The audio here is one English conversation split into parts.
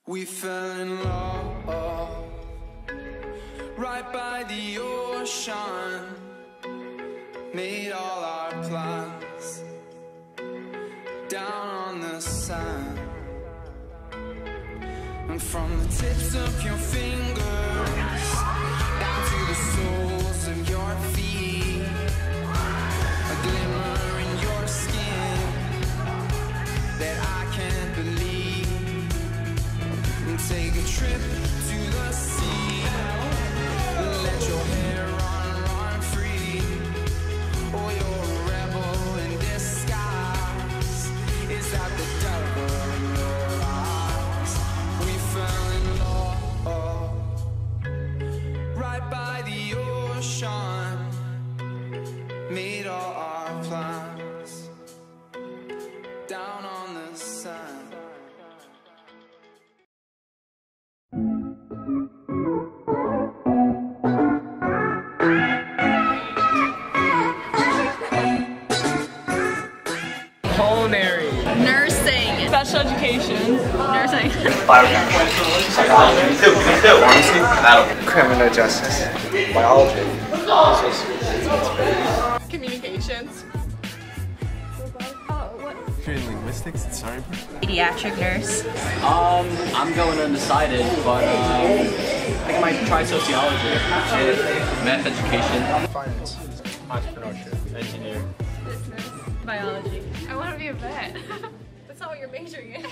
We fell in love right by the ocean, made all our plans down on the sand, and from the tips of your fingers down to the soles of your feet, a glimmer in your skin that I can't believe. And take a trip to the sea, let your hair run free. Oh, you're a rebel in disguise. Is that the devil in your eyes? We fell in love right by the ocean, made all our plans down on the sand. Culinary, nursing, special education, nursing, Psychology, criminal justice, biology, communications, Creating linguistics at Sorry. pediatric nurse. I'm going undecided, but I think I might try sociology, math education, finance, Entrepreneurship, engineer. Business, biology. I want to be a vet. That's not what you're majoring in.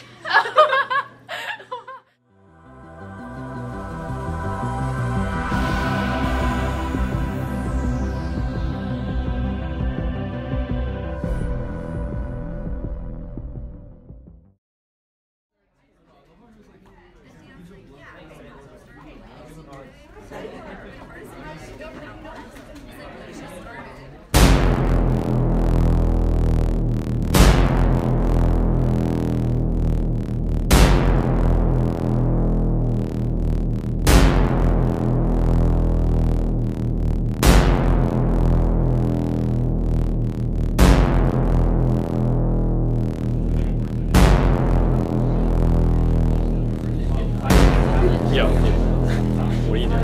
Yo, what are you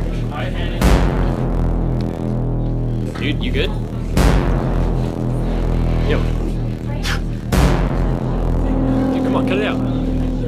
doing? Dude, you good? Yo. Dude, come on, cut it out.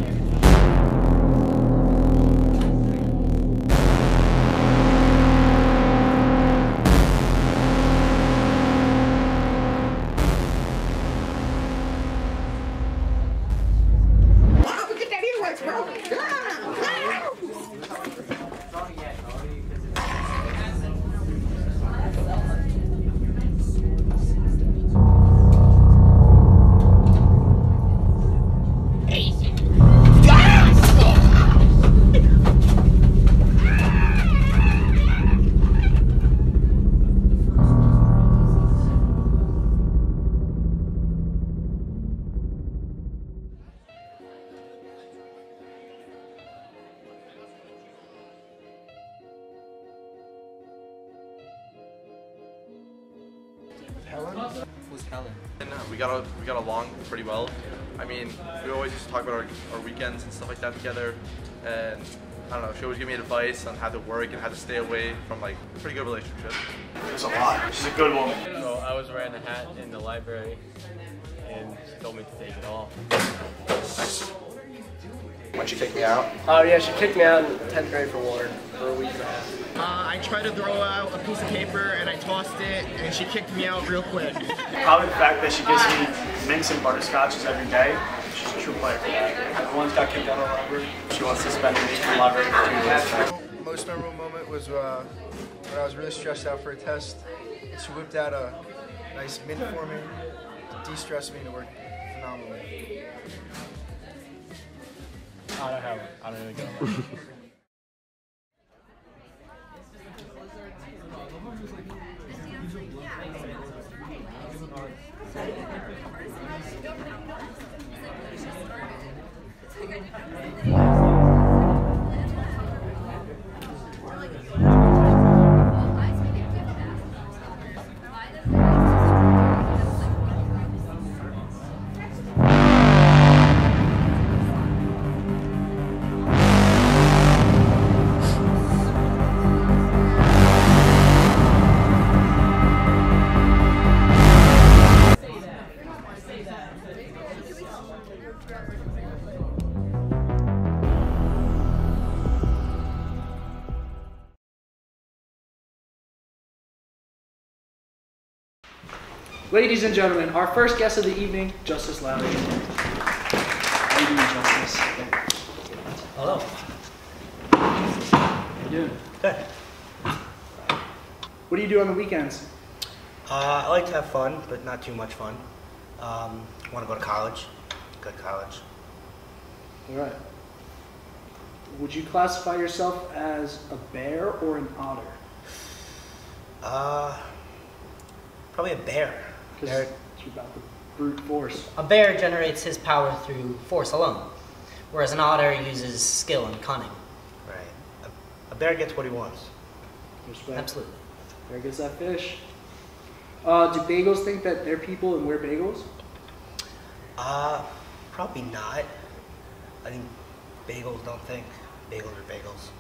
Who's Helen? And we got along pretty well. I mean, we always used to talk about our weekends and stuff like that together. And I don't know, she always gave me advice on how to work and how to stay away from like a pretty good relationship. It's a lot. She's a good woman. So I was wearing a hat in the library, and she told me to take it off. Why'd she kick me out? Oh yeah, she kicked me out in 10th grade for water for a week and a half. I tried to throw out a piece of paper and I tossed it and she kicked me out real quick. Probably the fact that she gives me mints and butterscotches every day. She's a true player for that. Everyone's got kicked out of the library. She wants to spend the week in the library for 2 years. Most memorable moment was when I was really stressed out for a test. She whipped out a nice mint for me to de-stress me and it worked phenomenally. I don't have it. I don't really get it. Ladies and gentlemen, our first guest of the evening, Justice Lowry. How you doing, Justice? Hello. How you doing? Good. What do you do on the weekends? I like to have fun, but not too much fun. Want to go to college. Good college. All right. Would you classify yourself as a bear or an otter? Probably a bear. Because it's about the brute force. A bear generates his power through force alone, whereas an otter uses skill and cunning. Right. A bear gets what he wants. Respect. Absolutely. There goes that fish. Do bagels think that they're people and we're bagels? Probably not. I think bagels don't think bagels are bagels.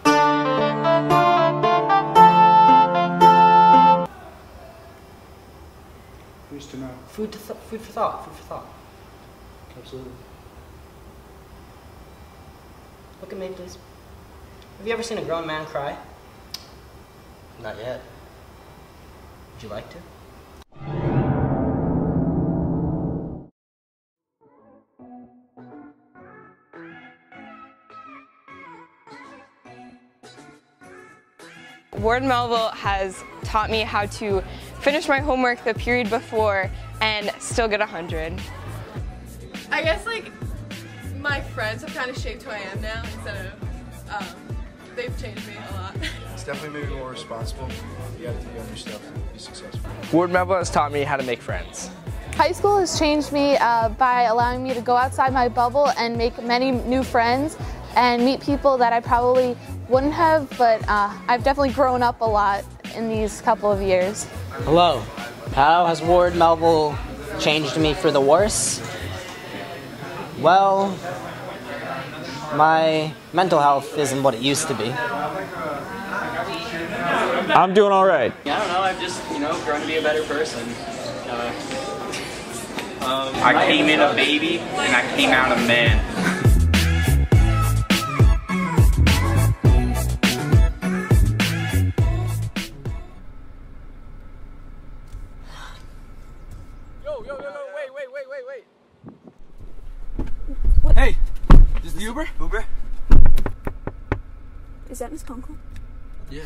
Who's to know? Food for thought. Food for thought. Absolutely. Look at me, please. Have you ever seen a grown man cry? Not yet. Would you like to? Ward Melville has taught me how to finish my homework the period before and still get 100. I guess like my friends have kind of shaped who I am now instead of they've changed me a lot. It's definitely made me more responsible. You have to do other stuff to be successful. Ward Melville has taught me how to make friends. High school has changed me by allowing me to go outside my bubble and make many new friends and meet people that I probably wouldn't have, but I've definitely grown up a lot in these couple of years. Hello. How has Ward Melville changed me for the worse? Well, my mental health isn't what it used to be. I'm doing all right. Yeah, I don't know. I've just, grown to be a better person. I came in a baby and I came out a man. Wait. Hey, is this the Uber? Uber? Is that Miss Conkle? Yeah.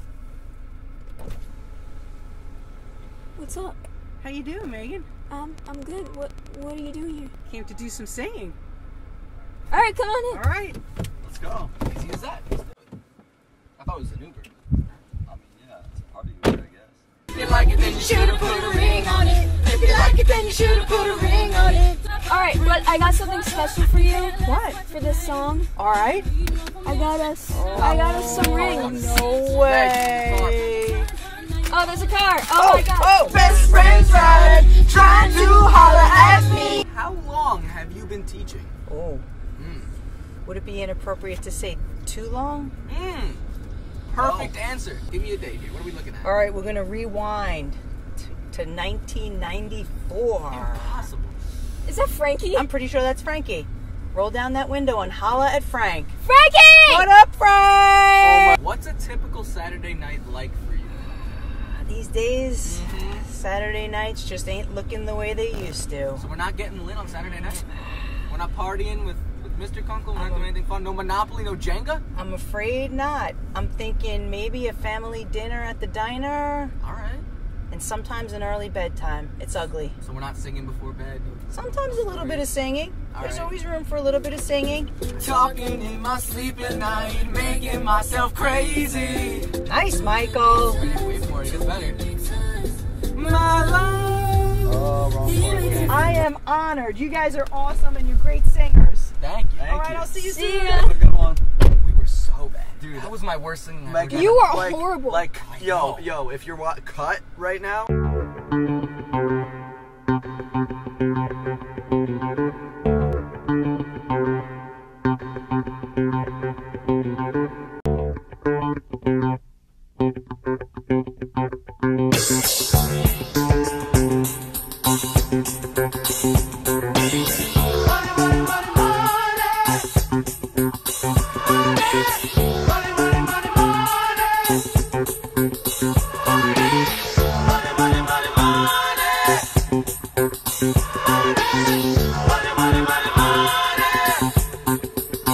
What's up? How you doing, Megan? I'm good. What are you doing here? Came to do some singing. All right, come on in. All right. Let's go. Easy as that. I thought it was an Uber. I mean, yeah, it's probably Uber, I guess. If you like it, then you should've put a ring on it. If you like it, then you should've put a ring on it. All right, but I got something special for you. What? For this song. All right. I got us some rings. No way. Oh, there's a car. Oh my God. Oh, best friends ride, trying to holler at me. How long have you been teaching? Oh. Would it be inappropriate to say too long? Perfect answer. Give me a date here. What are we looking at? All right, we're going to rewind to 1994. Impossible. Is that Frankie? I'm pretty sure that's Frankie. Roll down that window and holla at Frank. Frankie! What up, Frank? What's a typical Saturday night like for you? These days, Saturday nights just ain't looking the way they used to. So we're not getting lit on Saturday night? We're not partying with Mr. Kunkel? We're not doing anything fun? No Monopoly, no Jenga? I'm afraid not. I'm thinking maybe a family dinner at the diner. All right. And sometimes an early bedtime. It's ugly. So we're not singing before bed? Sometimes a little bit of singing. There's always room for a little bit of singing. Talking in my sleep at night, making myself crazy. Nice, Michael. Wait for it. It gets better. My love. Oh, wrong one. I am honored. You guys are awesome and you're great singers. Thank you. All right, I'll see you soon. Have a good one. We were so bad. Dude, that was my worst singing I've ever done. You are horrible. Yo, if you're cut right now.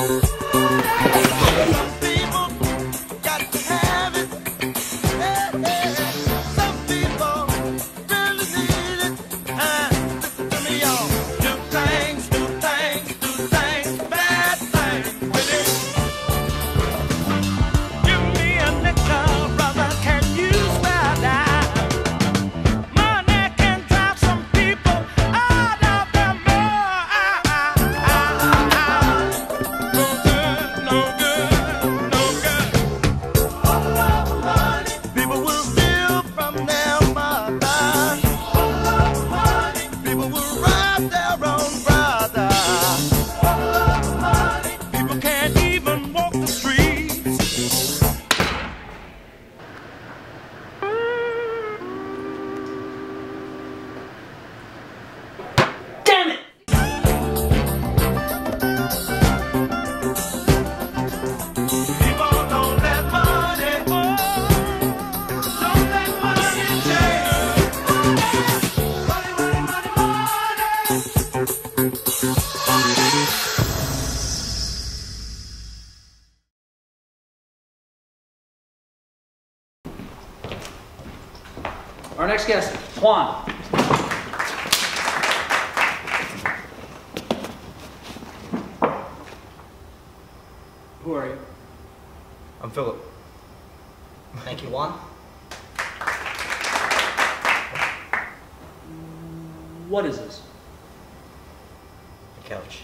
Our next guest, Juan. Who are you? I'm Philip. Thank you, Juan. What is this? The couch.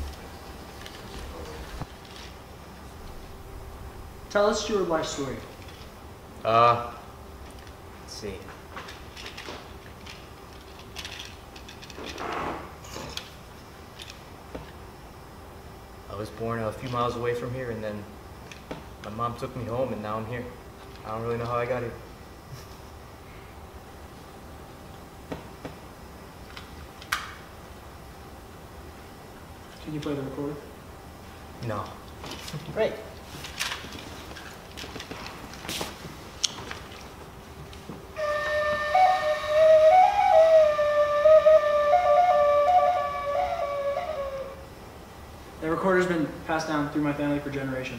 Tell us your life story. Let's see. I was born a few miles away from here, and then my mom took me home, and now I'm here. I don't really know how I got here. Can you play the recorder? No. Great. The recorder's been passed down through my family for generations.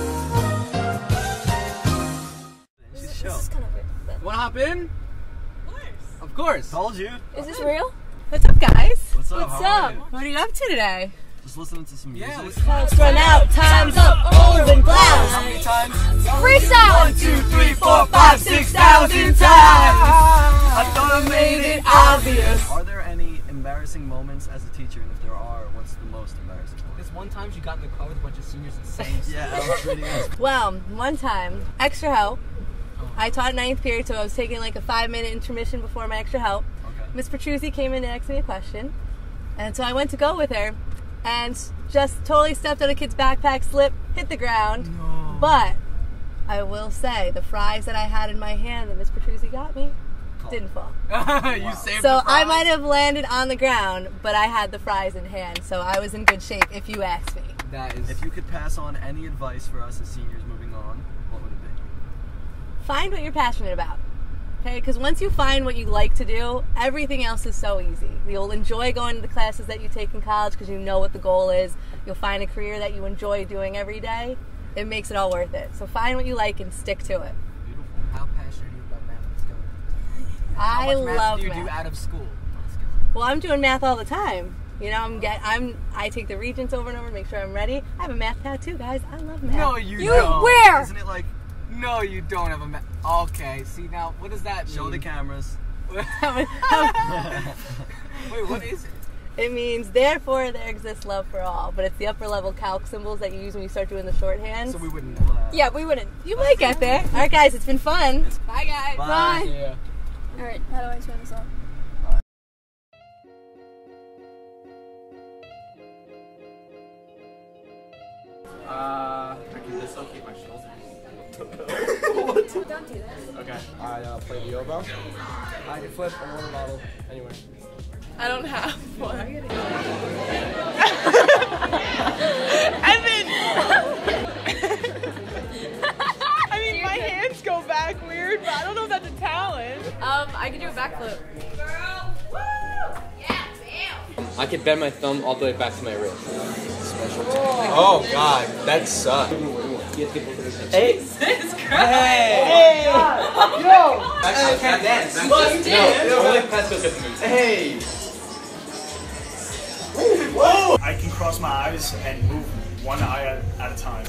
This is kind of weird. But... Wanna hop in? Of course. Told you. Is this real? What's up, guys? What's up? What's How up? are you? What are you up to today? Just listening to some music. Let's run out. Time's up. Old and How glass. many times? Freestyle. 1, 2, 3, 4, 5, 6,000 times. I thought I made it obvious. Are there any embarrassing moments as a teacher? And if there are, what's the most embarrassing? This one time you got in the car with a bunch of seniors and saying Yeah, that was pretty good. Well, one time, extra help. I taught 9th period, so I was taking like a 5-minute intermission before my extra help. Miss Petruzzi came in and asked me a question, and so I went to go with her, and just totally stepped on a kid's backpack, slipped, hit the ground. No. But I will say, the fries that I had in my hand that Miss Petruzzi got me didn't fall. You saved So the fries. I might have landed on the ground, but I had the fries in hand, so I was in good shape, if you ask me. That is. If you could pass on any advice for us as seniors moving on, what would it be? Find what you're passionate about. Okay, because once you find what you like to do, everything else is so easy. You'll enjoy going to the classes that you take in college because you know what the goal is. You'll find a career that you enjoy doing every day. It makes it all worth it. So find what you like and stick to it. Beautiful. How passionate are you about math? Let's go. I How much math love do you math. do out of school? Well, I'm doing math all the time. You know, I take the Regents over and over to make sure I'm ready. I have a math tattoo, guys. I love math. No, you don't. Where? Isn't it like, No, you don't have a math. Okay, see now, what does that mean? show the cameras? Wait, what is it? It means, therefore, there exists love for all. But it's the upper level calc symbols that you use when you start doing the shorthand. So we wouldn't know that. Yeah, we wouldn't. You might get there. All right, guys, it's been fun. Bye, guys. Bye. Yeah. All right, how do I turn this off? I can dislocate my shoulder. Don't do that. Okay. I play the oboe. I can flip a water bottle anywhere. I don't have one. I mean, my hands go back weird, but I don't know if that's a talent. I can do a backflip. I could bend my thumb all the way back to my wrist. Special Oh God, that sucked. Hey. Jesus Christ. Hey. Yo. I can't dance. No, only Pascal's got the moves. Hey. Whoa! I can cross my eyes and move one eye at a time.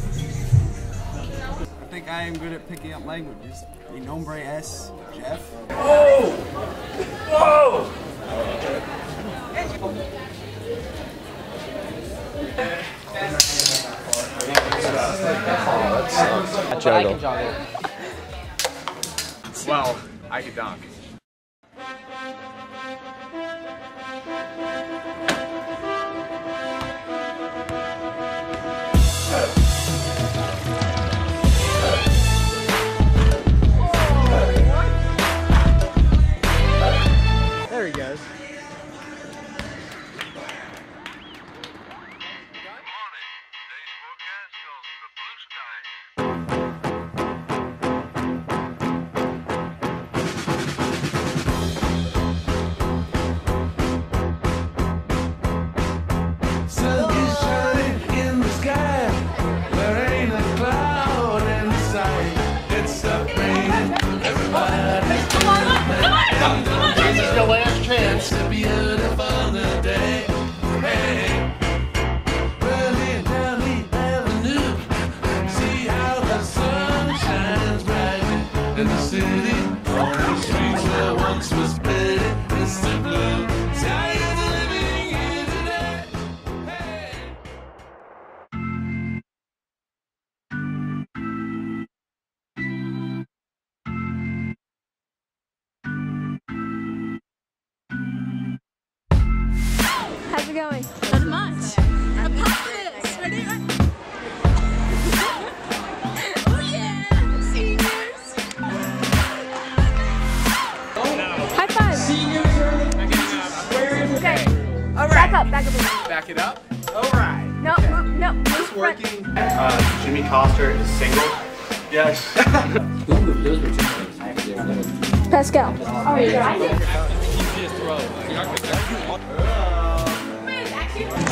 I think I am good at picking up languages. Mi nombre es Jeff. Oh! Whoa! I can jog it. Well, I can dunk. There he goes. Sun is shining in the sky. There ain't a cloud in sight. It's a raining. Everybody's This is the last chance. It's a beautiful new day. Hey, running down the avenue. See how the sun shines brightly in the city. On the streets where once was pretty, it's the blue. Tired of living here today. Hey. How's it going? Not much. I'm this. Ready? Oh yeah! Seniors! High five! Okay. All right. Back up. Back it up. All right. No, no. It's working. Jimmy Coster is single. Yes. Pascal. Easiest throw.